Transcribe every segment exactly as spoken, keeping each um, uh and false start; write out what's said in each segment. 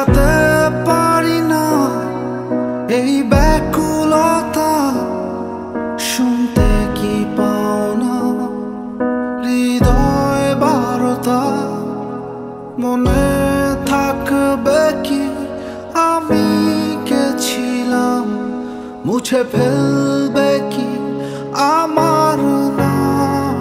বোঝাতে পারি না এই ব্যাকুলতা, শুনতে কি পাও না হৃদয় বারতা? মনে থাকবে কি আমি কে ছিলাম, মুছে ফেলবে কি আমার নাম?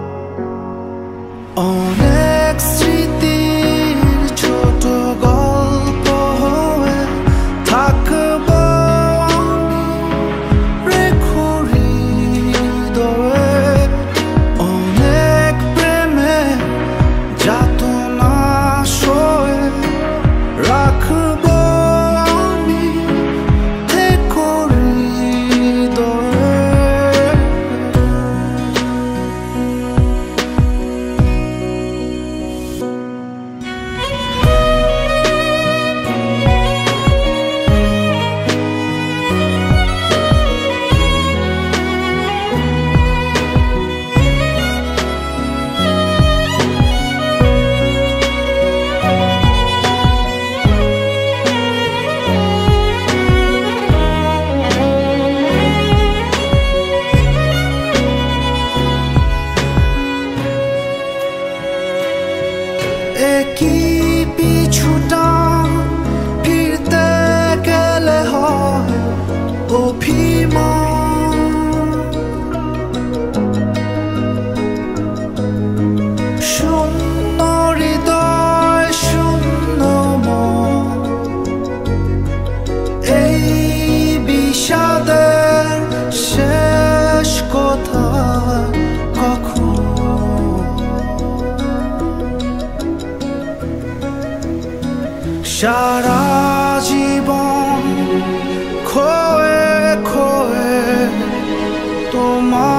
অনেক স্মৃতির ছোট গল্প হয়ে থাকবো আমি, রেখো হৃদয়ে অনেক প্রেমে যাতনা সয়ে রাখবো আমি, থেকো হৃদয়ে। একই পিছুটান ফিরতে গেলে হয় অভিমান, শূন্য হৃদয় শূন্য মন, এই বিষাদের শেষ কোথায় কখন? সারা জীবন খোয়ে খোয়ে তোমার